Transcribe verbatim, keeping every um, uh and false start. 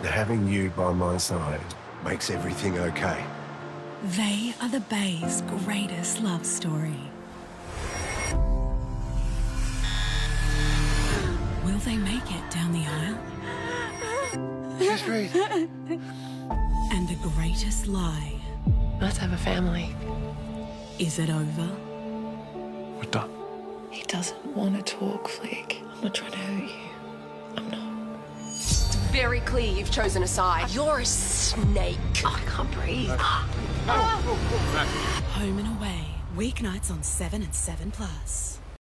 Having you by my side makes everything okay. They are the Bay's greatest love story. Will they make it down the aisle? Just breathe. And the greatest lie. Let's have a family. Is it over? We're done. He doesn't want to talk, Flick. I'm not trying to hurt you. I'm not. It's very clear you've chosen a side. You're a snake. Oh, I can't breathe. Home and Away. Weeknights on seven and seven plus.